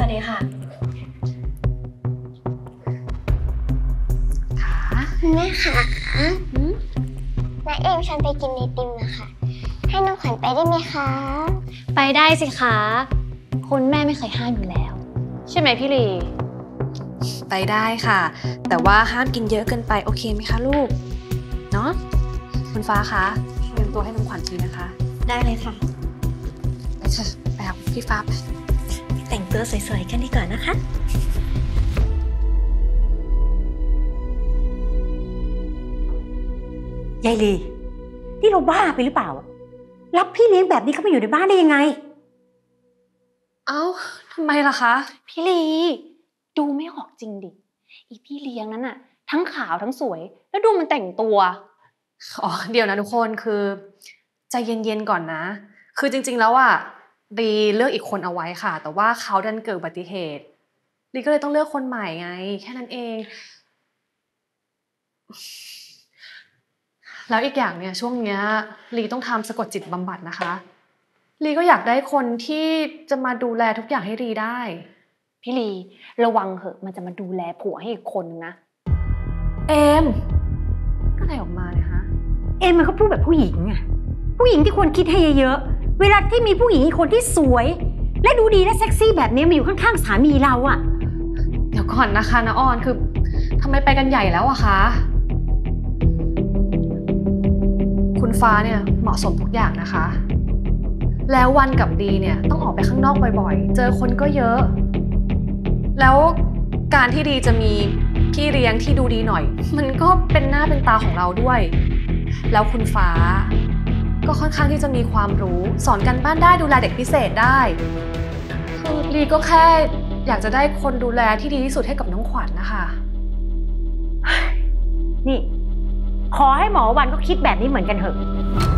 วัสดีค่ะแม่ค่ะน้าเอมชวนไปกินไอติมนะคะให้น้องขวัญไปได้ไหมคะไปได้สิคะคุณแม่ไม่เคยห้ามอยู่แล้วใช่ไหมพี่ลีไปได้ค่ะแต่ว่าห้ามกินเยอะเกินไปโอเคไหมคะลูกเนาะคุณฟ้าคะเตรียมตัวให้น้องขวัญทีนะคะได้เลยค่ะไปเถอะไปหาพี่ฟ้าไปแต่งตัวสวยๆกันดีกว่านะคะยายลีนี่เราบ้าไปหรือเปล่ารับพี่เลี้ยงแบบนี้เข้ามาอยู่ในบ้านได้ยังไงเอ้าทำไมล่ะคะพี่ลีดูไม่ออกจริงดิอีพี่เลี้ยงนั้นอะทั้งขาวทั้งสวยแล้วดูมันแต่งตัวอ๋อเดี๋ยวนะทุกคนคือใจเย็นๆก่อนนะคือจริงๆแล้วอะลีเลือกอีกคนเอาไว้ค่ะแต่ว่าเขาดันเกิดอุบัติเหตุลีก็เลยต้องเลือกคนใหม่ไงแค่นั้นเองแล้วอีกอย่างเนี่ยช่วงเนี้ยลีต้องทำสะกดจิตบำบัดนะคะลีก็อยากได้คนที่จะมาดูแลทุกอย่างให้ลีได้พี่ลีระวังเหอะมันจะมาดูแลผัวให้อีกคนนึงนะเอมก็อะไรออกมาเนี่ยฮะเอมมันก็พูดแบบผู้หญิงอะผู้หญิงที่ควรคิดให้เยอะๆเวลาที่มีผู้หญิงอีกคนที่สวยและดูดีและเซ็กซี่แบบนี้มาอยู่ข้างๆสามีเราอะเดี๋ยวก่อนนะคะน้าออนคือทำไมไปกันใหญ่แล้วอะคะคุณฟ้าเนี่ยเหมาะสมทุกอย่างนะคะแล้ววันกับดีเนี่ยต้องออกไปข้างนอกบ่อยๆเจอคนก็เยอะแล้วการที่ดีจะมีพี่เลี้ยงที่ดูดีหน่อยมันก็เป็นหน้าเป็นตาของเราด้วยแล้วคุณฟ้าก็ค่อนข้างที่จะมีความรู้สอนกันบ้านได้ดูแลเด็กพิเศษได้คือลีก็แค่อยากจะได้คนดูแลที่ดีที่สุดให้กับน้องขวัญนะคะนี่ขอให้หมอวันก็คิดแบบนี้เหมือนกันเถอะ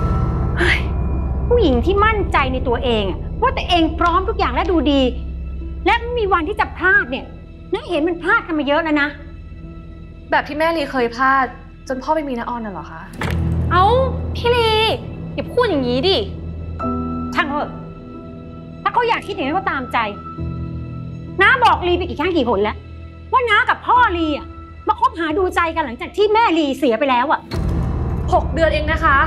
ผู้หญิงที่มั่นใจในตัวเองว่าตัวเองพร้อมทุกอย่างและดูดีและไม่มีวันที่จะพลาดเนี่ยน้าเห็นมันพลาดกันมาเยอะแล้วนะแบบที่แม่ลีเคยพลาดจนพ่อไปมีน้าออนน่ะเหรอคะเอ้าพี่ลีอย่าพูดอย่างนี้ดิช่างเถอะถ้าเขาอยากคิดอย่างนั้นก็ตามใจน้าบอกลีไปกี่ครั้งกี่หนแล้วว่าน้ากับพ่อลีมาคบหาดูใจกันหลังจากที่แม่ลีเสียไปแล้ว 6 เดือนเองนะคะ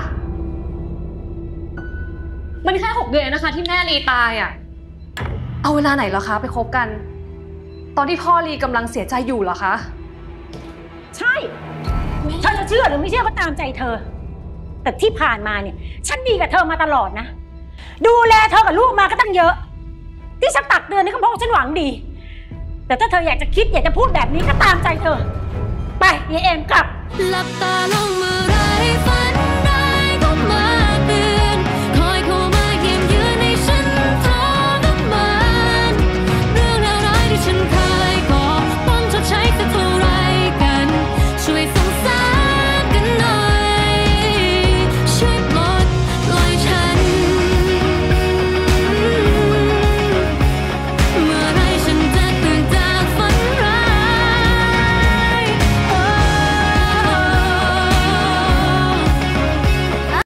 มันแค่6 เดือนนะคะที่แม่ลีตายเอาเวลาไหนเหรอคะไปคบกันตอนที่พ่อลีกำลังเสียใจอยู่เหรอคะใช่เธอจะเชื่อหรือไม่เชื่อก็ตามใจเธอแต่ที่ผ่านมาเนี่ยฉันดีกับเธอมาตลอดนะดูแลเธอกับลูกมาก็ตั้งเยอะที่ฉันตักเตือนนี่ก็เพราะฉันหวังดีแต่ถ้าเธออยากจะคิดอยากจะพูดแบบนี้ก็ตามใจเธอไปยายเอ็มกลับหลับตาลงเมื่อไร